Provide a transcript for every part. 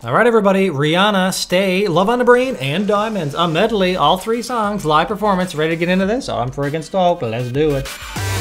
All right, everybody. Rihanna, Stay, Love on the Brain, and Diamonds. A medley, all 3 songs, live performance. Ready to get into this? I'm freaking stoked. Let's do it.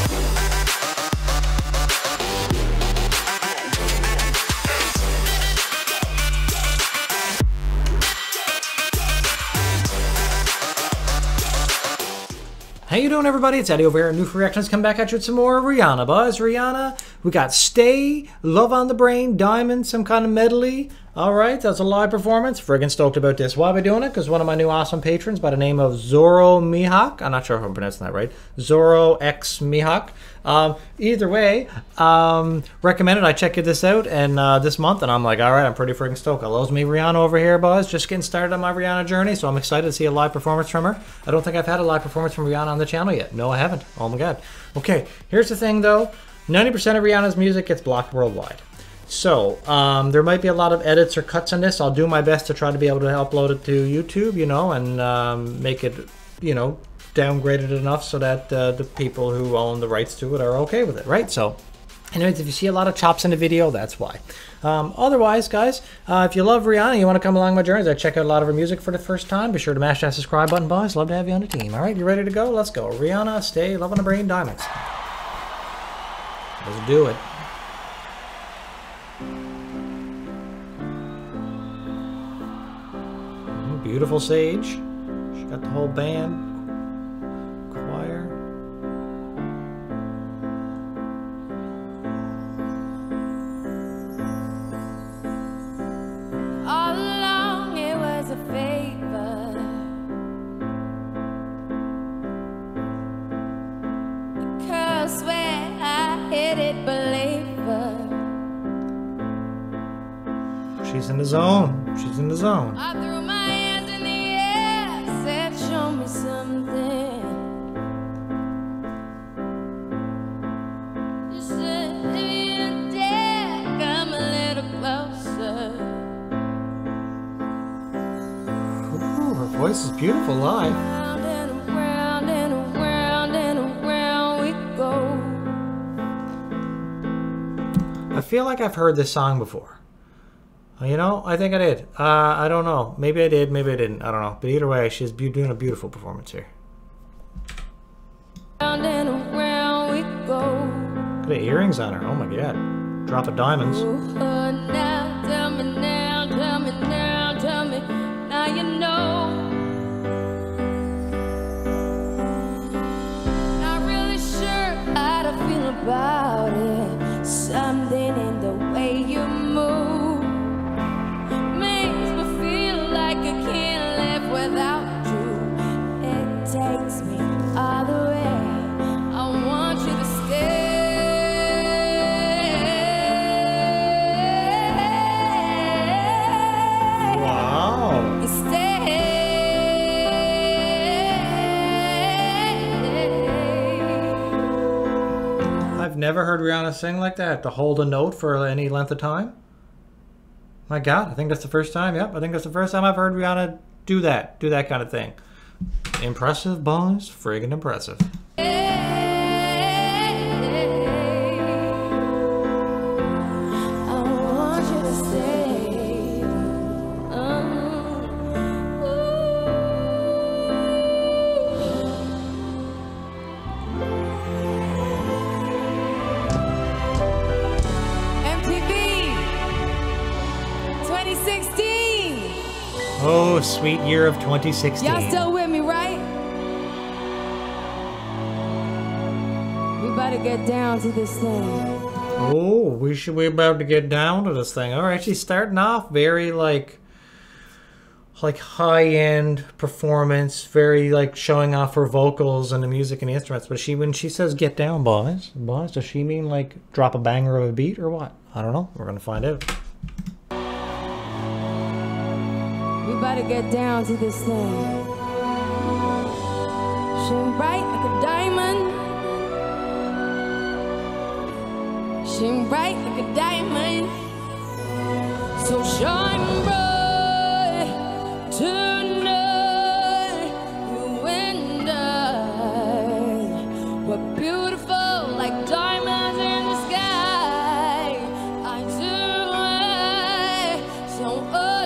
How you doing, everybody? It's Eddie over here at Newfie Reactions. Come back at you with some more Rihanna buzz. Rihanna, we got Stay, Love on the Brain, Diamonds, some kind of medley. All right, that's a live performance. Friggin' stoked about this. Why are we doing it? Because one of my new awesome patrons by the name of Zoro Mihawk, I'm not sure if I'm pronouncing that right, Zoro X Mihawk. Either way, recommended I check this out and this month, and I'm like, all right, I'm pretty friggin' stoked. I loves me Rihanna over here, buzz. Just getting started on my Rihanna journey, so I'm excited to see a live performance from her. I don't think I've had a live performance from Rihanna on the channel yet. No, I haven't. Oh my god. Okay, here's the thing though. 90% of Rihanna's music gets blocked worldwide. So, there might be a lot of edits or cuts on this. I'll do my best to try to be able to upload it to YouTube, you know, and make it, you know, downgraded enough so that the people who own the rights to it are okay with it, right? So, anyways, if you see a lot of chops in the video, that's why. Otherwise, guys, if you love Rihanna, you want to come along my journeys, I check out a lot of her music for the first time, be sure to mash that subscribe button, boys. Love to have you on the team. All right, you ready to go? Let's go. Rihanna, Stay, Love on the Brain, Diamonds. Let's do it. Beautiful sage. She got the whole band, choir. All along it was a favor. The curse where I hit it, believer. She's in the zone. She's in the zone. I threw my hands in the air, said, show me something. You said, if you dare, come a little closer. Ooh, her voice is beautiful live. Round and around and around and around we go. I feel like I've heard this song before. You know, I think I did. I don't know. Maybe I did, maybe I didn't. I don't know. But either way, she's doing a beautiful performance here. Round and around we go. Look at the earrings on her. Oh my god. Drop of diamonds. Now, tell me now, tell me now, tell me now you know. Not really sure how to feel about it. Something in the way you move. Without you, it takes me all the way. I want you to stay. Wow. Stay. I've never heard Rihanna sing like that, to hold a note for any length of time. My god, I think that's the first time. Yep, I think that's the first time I've heard Rihanna do that kind of thing. Impressive, boys. Friggin' impressive. Oh, sweet year of 2016. Y'all still with me, right? We better get down to this thing. Oh, we're about to get down to this thing. All right, she's starting off very like high-end performance, very like showing off her vocals and the music and the instruments. But when she says get down, boys, does she mean like drop a banger of a beat or what? I don't know. We're gonna find out. We better get down to this thing. Shine bright like a diamond. Shine bright like a diamond. So shine bright tonight. You and I were beautiful like diamonds in the sky. I do. So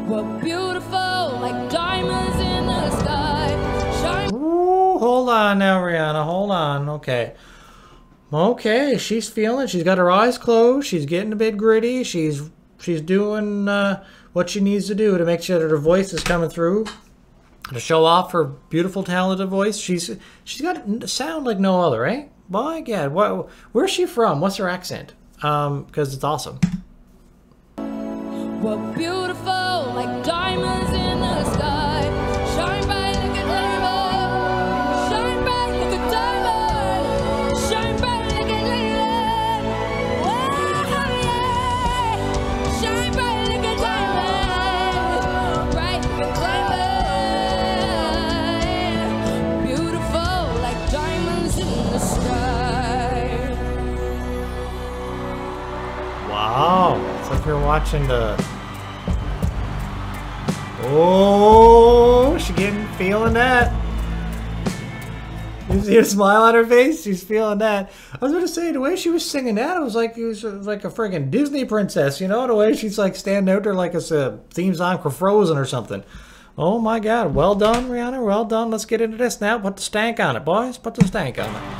We're beautiful like diamonds in the sky. Shine. Ooh, hold on now, Rihanna. Hold on. Okay. Okay, she's feeling. She's got her eyes closed. She's getting a bit gritty. She's doing what she needs to do to make sure that her voice is coming through, to show off her beautiful, talented voice. She's got a sound like no other, eh? My God, where's she from? What's her accent? Because it's awesome. We're beautiful like diamonds in the sky. Shine bright like a diamond. Shine bright like a diamond. Shine bright like a diamond. Whoa, yeah. Shine bright like a diamond. Bright like a diamond. Beautiful like diamonds in the sky. Wow, it's like you're watching the... Oh, she's feeling that. You see a smile on her face? She's feeling that. I was going to say, the way she was singing that, it was like a friggin' Disney princess, you know? The way she's like standing out there like it's a theme song for Frozen or something. Oh my God, well done, Rihanna, well done. Let's get into this now. Put the stank on it, boys. Put the stank on it.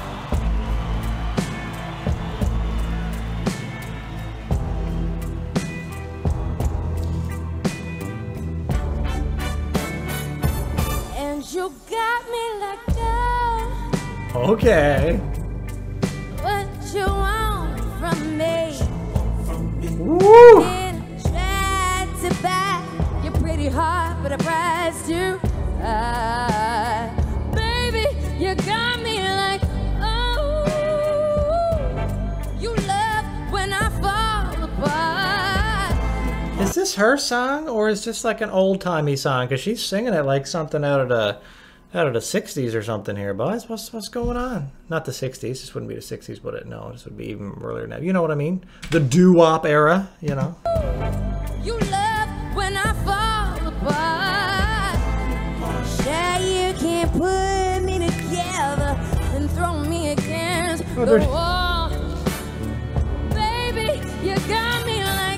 You got me like that. Okay. What you want from me? Woo! Been tried to buy your pretty heart, but I price too high. Baby, you got me like, oh, you love when I fall apart. Is this her song, or is this like an old-timey song? Because she's singing it like something out of the 60s or something here, boys. What's going on? Not the 60s. This wouldn't be the 60s, would it? No, this would be even earlier than that. You know what I mean? The doo-wop era, you know? You love when I fall apart. Yeah, you can't put me together and throw me against the wall. Baby, you got me like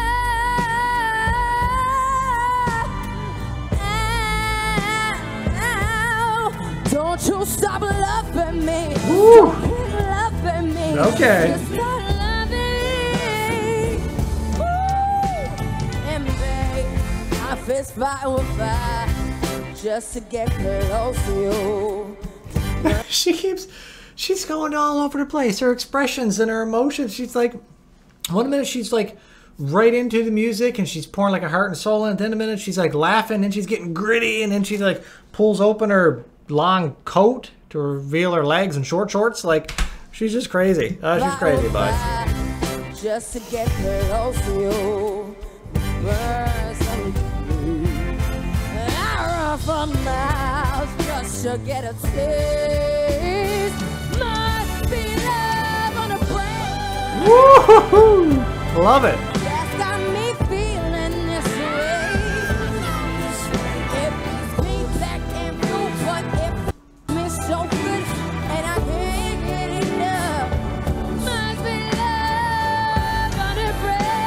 don't you stop loving me. Woo. Keep loving me. Okay. Just start loving me. Woo. And babe, I fist fight with fire just to get close to you. She's going all over the place. Her expressions and her emotions. She's like, one minute she's like right into the music and she's pouring like a heart and soul in. And then a minute she's like laughing and she's getting gritty. And then she like pulls open her long coat to reveal her legs and short shorts. Like, she's just crazy. She's crazy, bud. Just to get close to you. I run for miles just to get a taste. Must be love on a brain. Woo-hoo-hoo. Love it. That's got me feeling this way. It makes me black and blue, but it makes me so good, and I can't get enough. Must be love on a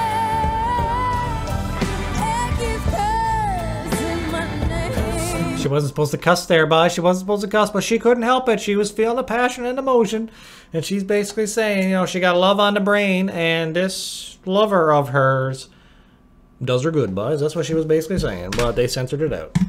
brain. It keeps cursing my name. She wasn't supposed to cuss there, boy. She wasn't supposed to cuss, but she couldn't help it. She was feeling the passion and emotion. And she's basically saying, you know, she got love on the brain, and this lover of hers does her good, boys. That's what she was basically saying, but they censored it out.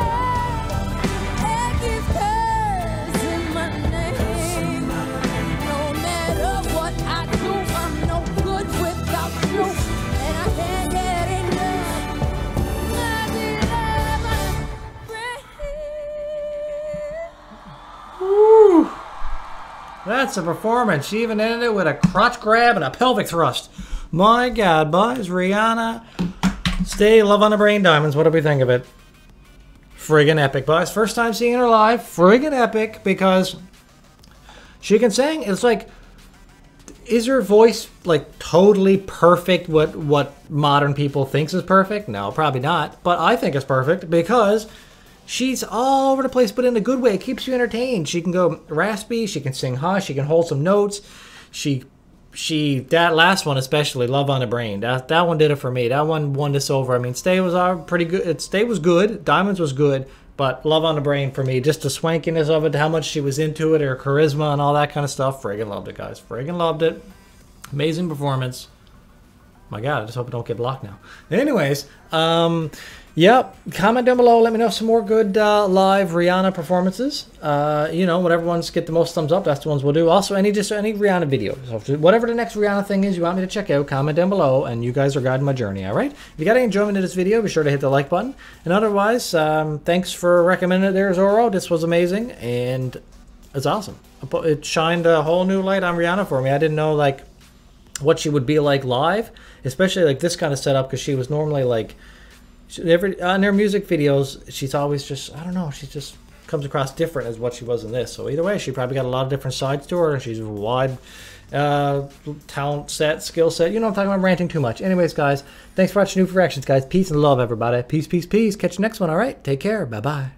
Woo! That's a performance. She even ended it with a crotch grab and a pelvic thrust. My God, boys. Rihanna, Stay, Love on the Brain Diamonds. What do we think of it? Friggin' epic, boys. First time seeing her live. Friggin' epic, because she can sing. It's like, is her voice like totally perfect? What modern people thinks is perfect? No, probably not. But I think it's perfect because she's all over the place, but in a good way. It keeps you entertained. She can go raspy. She can sing high. She can hold some notes. She that last one especially, Love on the Brain, that one did it for me. That one won this over. I mean, Stay was pretty good. Stay was good. Diamonds was good. But Love on the Brain for me, just the swankiness of it, how much she was into it, her charisma and all that kind of stuff. Friggin' loved it, guys. Friggin' loved it. Amazing performance. My God, I just hope I don't get blocked now. Anyways, yep. Comment down below. Let me know some more good live Rihanna performances. You know, whatever ones get the most thumbs up, that's the ones we'll do. Also, any Rihanna videos. So whatever the next Rihanna thing is you want me to check out, comment down below, and you guys are guiding my journey, all right? If you got any enjoyment in this video, be sure to hit the like button. And otherwise, thanks for recommending it there, Zorro. This was amazing, and it's awesome. It shined a whole new light on Rihanna for me. I didn't know, like, what she would be like live, especially like this kind of setup, because she was normally like on her music videos, she's always just, I don't know, she just comes across different as what she was in this. So either way, she probably got a lot of different sides to her, and she's a wide talent set, skill set. You know what I'm talking about. I'm ranting too much. Anyways, guys, thanks for watching Newfie Reactions, guys. Peace and love, everybody. Peace, peace, peace. Catch you next one. All right, take care. Bye bye.